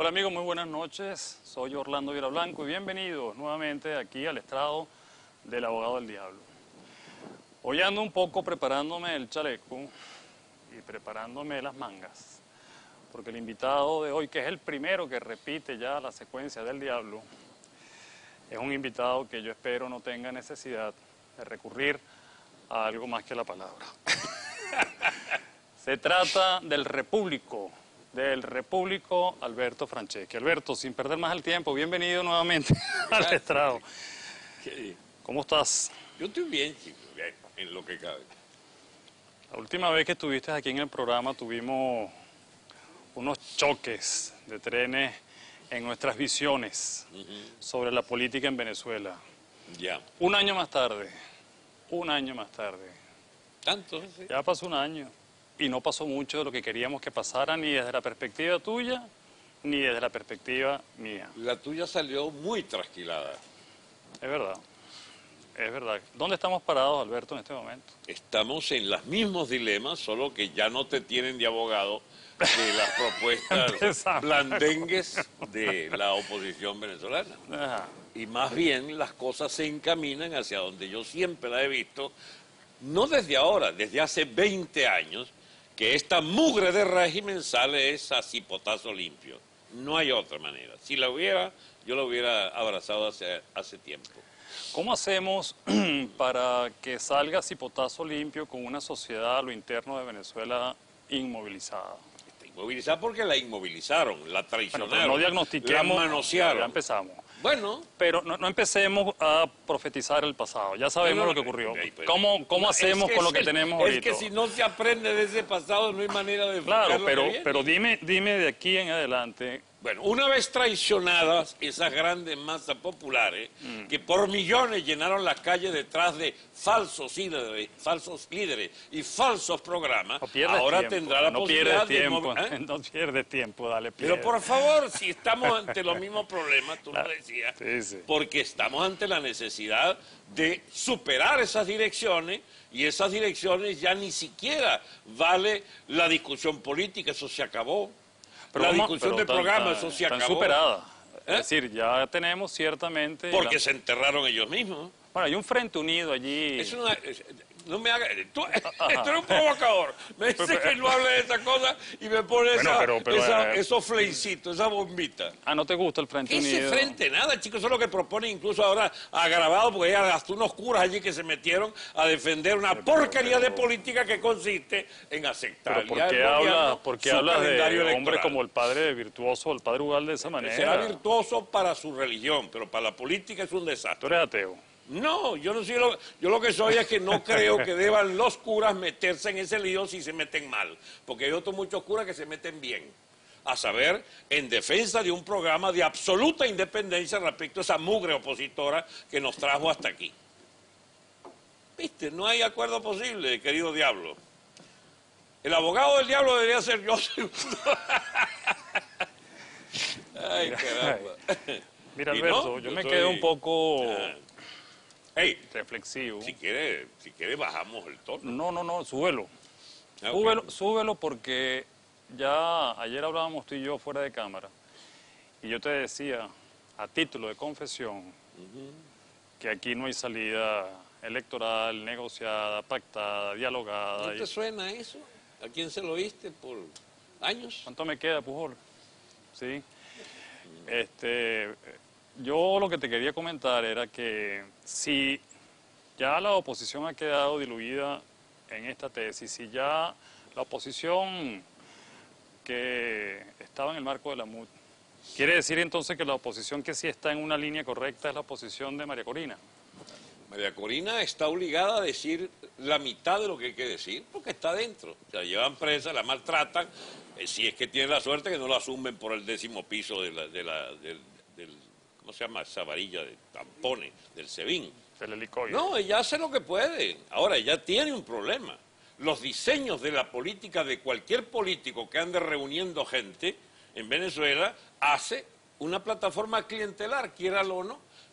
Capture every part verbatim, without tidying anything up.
Hola amigos, muy buenas noches. Soy Orlando Vilablanco y bienvenidos nuevamente aquí al estrado del Abogado del Diablo. Hoy ando un poco preparándome el chaleco y preparándome las mangas, porque el invitado de hoy, que es el primero que repite ya la secuencia del Diablo, es un invitado que yo espero no tenga necesidad de recurrir a algo más que la palabra. Se trata del repúblico, del repúblico Alberto Franceschi. Alberto, sin perder más el tiempo, bienvenido nuevamente al estrado. ¿Cómo estás? Yo estoy bien, chico, bien, en lo que cabe. La última vez que estuviste aquí en el programa tuvimos unos choques de trenes en nuestras visiones uh-huh. sobre la política en Venezuela. Ya. Un año más tarde, un año más tarde. ¿Tanto? Sí. Ya pasó un año. Y no pasó mucho de lo que queríamos que pasara, ni desde la perspectiva tuya, ni desde la perspectiva mía. La tuya salió muy trasquilada. Es verdad, es verdad. ¿Dónde estamos parados, Alberto, en este momento? Estamos en los mismos dilemas, solo que ya no te tienen de abogado de las propuestas blandengues de la oposición venezolana. Ajá. Y más bien las cosas se encaminan hacia donde yo siempre la he visto, no desde ahora, desde hace veinte años, que esta mugre de régimen sale es a cipotazo limpio. No hay otra manera. Si la hubiera, yo la hubiera abrazado hace, hace tiempo. ¿Cómo hacemos para que salga a cipotazo limpio con una sociedad a lo interno de Venezuela inmovilizada? Está inmovilizada porque la inmovilizaron, la traicionaron, bueno, no diagnostiquemos, la manosearon. Ya empezamos. Bueno. Pero no, no empecemos a profetizar el pasado, ya sabemos no, no, lo que ocurrió. ¿Cómo, cómo no, hacemos es con lo es que el, tenemos es ahorita? Es que si no se aprende de ese pasado no hay manera de... Claro, pero, pero dime, dime de aquí en adelante... Bueno, una vez traicionadas esas grandes masas populares, mm. que por millones llenaron las calles detrás de falsos líderes, falsos líderes y falsos programas, no ahora tiempo, tendrá la no posibilidad pierdes tiempo, de... ¿eh? No pierdes tiempo, dale pierde. Pero por favor, si estamos ante los mismos problemas, tú claro. lo decías, sí, sí. porque estamos ante la necesidad de superar esas direcciones, y esas direcciones ya ni siquiera vale la discusión política, eso se acabó. Pero la vamos, discusión del programa, eso se acabó. Están superadas. ¿Eh? Es decir, ya tenemos ciertamente... Porque la... se enterraron ellos mismos. Bueno, hay un frente unido allí. Es una... Es, no me hagas... Tú, tú eres un provocador. Me dices pero, pero, que no hable de esa cosa y me pones bueno, esa, pero, pero, esa, eh, esos fleicitos, esa bombita. Ah, ¿no te gusta el frente Ese unido? Ese frente, nada, chicos, eso es lo que propone incluso ahora agravado, porque hay hasta unos curas allí que se metieron a defender una pero, porquería pero, de política que consiste en aceptar. Pero ¿por qué hablas porque habla de electoral. Hombre como el padre virtuoso, el padre Ugalde de esa manera? Será virtuoso para su religión, pero para la política es un desastre. ¿Tú eres ateo? No, yo no soy lo, yo lo que soy es que no creo que deban los curas meterse en ese lío si se meten mal, porque hay otros muchos curas que se meten bien, a saber, en defensa de un programa de absoluta independencia respecto a esa mugre opositora que nos trajo hasta aquí. ¿Viste? No hay acuerdo posible, querido diablo. El abogado del diablo debería ser yo. Ay, caramba. Mira, Alberto, no, yo, yo me soy... quedo un poco... Ah. Hey, reflexivo. Si quiere, si quiere bajamos el tono. No, no, no, súbelo. Okay. Súbelo, súbelo porque ya ayer hablábamos tú y yo fuera de cámara y yo te decía, a título de confesión, uh-huh. que aquí no hay salida electoral, negociada, pactada, dialogada. ¿No te y... suena eso? ¿A quién se lo oíste por años? ¿Cuánto me queda, Pujol? Sí. Uh-huh. Este... Yo lo que te quería comentar era que si ya la oposición ha quedado diluida en esta tesis, si ya la oposición que estaba en el marco de la M U D, quiere decir entonces que la oposición que sí está en una línea correcta es la oposición de María Corina. María Corina está obligada a decir la mitad de lo que hay que decir porque está dentro. O sea, la llevan presa, la maltratan, eh, si es que tiene la suerte que no la asumen por el décimo piso de la, de la, del, del... ¿Cómo se llama? Esa varilla de tampones del SEBIN. Del helicoide. No, ella hace lo que puede. Ahora, ella tiene un problema. Los diseños de la política de cualquier político que ande reuniendo gente en Venezuela hace una plataforma clientelar, quiéralo o no.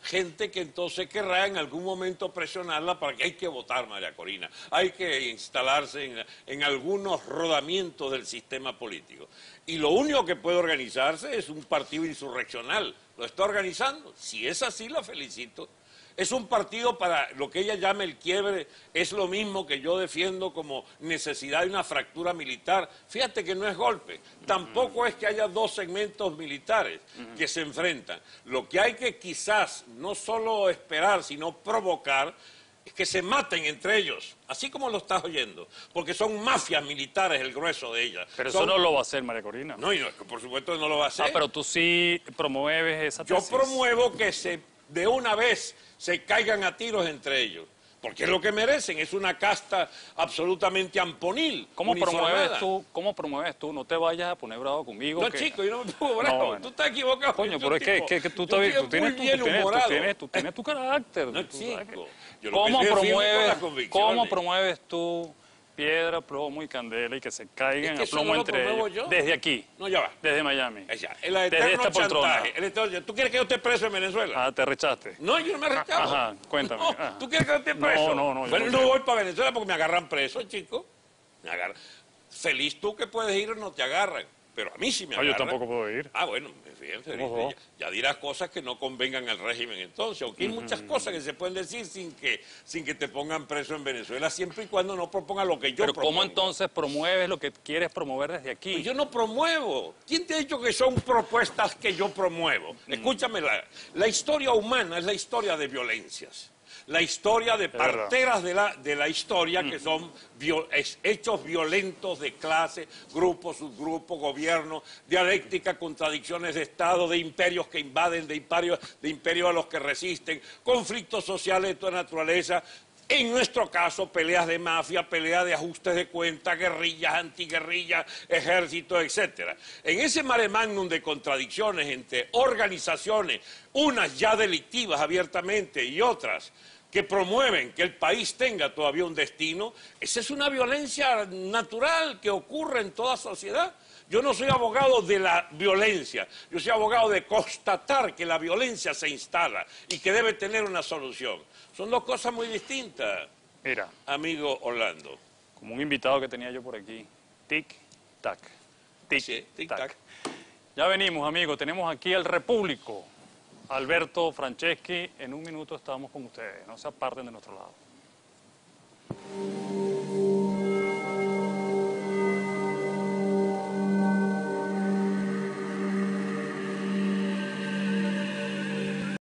gente que entonces querrá en algún momento presionarla para que hay que votar, María Corina, hay que instalarse en, en algunos rodamientos del sistema político. Y lo único que puede organizarse es un partido insurreccional. ¿Lo está organizando? Si es así, la felicito. Es un partido para lo que ella llama el quiebre, es lo mismo que yo defiendo como necesidad de una fractura militar. Fíjate que no es golpe, tampoco es que haya dos segmentos militares que se enfrentan. Lo que hay que quizás no solo esperar, sino provocar, es que se maten entre ellos, así como lo estás oyendo, porque son mafias militares el grueso de ellas. Pero son... eso no lo va a hacer María Corina. No, y no, por supuesto no lo va a hacer. Ah, pero tú sí promueves esa tesis. Yo promuevo que se, de una vez se caigan a tiros entre ellos, porque es lo que merecen, es una casta absolutamente amponil. ¿Cómo promueves tú? ¿Cómo promueves tú? No te vayas a poner bravo conmigo. No, que... chico, yo no me pongo bravo, No, bueno. Tú estás equivocado. Coño, pero es que, que, que tú, estás, tú, tienes, tú, tienes, tú, tienes, tú tienes tu carácter. No, tú chico. Que... Yo lo ¿Cómo, que promueves, ¿Cómo ¿Cómo promueves tú piedra, plomo y candela y que se caigan es que a plomo no entre ellos? Yo. Desde aquí. No, ya va. Desde Miami. Ya, el desde esta poltrona. El eterno, ¿Tú quieres que yo esté preso en Venezuela? Ah, te rechaste. No, yo no me rechazo. Ajá, cuéntame. No, Ajá. ¿Tú quieres que yo esté preso? No, no, no. Bueno, no, no voy para Venezuela porque me agarran preso, chico. Me agarran. Feliz tú que puedes ir o no te agarran. Pero a mí sí me no, agarran. yo tampoco puedo ir. Ah, bueno, bien, feliz. Uh-huh. ya, ya dirás cosas que no convengan al régimen entonces. Aunque hay uh-huh. muchas cosas que se pueden decir sin que, sin que te pongan preso en Venezuela, siempre y cuando no propongan lo que yo Pero propongo. ¿cómo entonces promueves lo que quieres promover desde aquí? Pues yo no promuevo. ¿Quién te ha dicho que son propuestas que yo promuevo? Mm. Escúchame, la, la historia humana es la historia de violencias. La historia de parteras de la, de la historia, que son viol, es, hechos violentos de clase, grupos, subgrupos, gobiernos, dialéctica, contradicciones de Estado, de imperios que invaden, de imperios, de imperios a los que resisten, conflictos sociales de toda naturaleza. En nuestro caso, peleas de mafia, peleas de ajustes de cuentas, guerrillas, antiguerrillas, ejércitos, etcétera. En ese mare magnum de contradicciones entre organizaciones, unas ya delictivas abiertamente y otras que promueven que el país tenga todavía un destino, esa es una violencia natural que ocurre en toda sociedad. Yo no soy abogado de la violencia, yo soy abogado de constatar que la violencia se instala y que debe tener una solución. Son dos cosas muy distintas, Mira, amigo Orlando. Como un invitado que tenía yo por aquí, tic-tac, tic-tac. Sí, tic-tac. Ya venimos, amigos, tenemos aquí al Repúblico, Alberto Franceschi. En un minuto estamos con ustedes, no se aparten de nuestro lado.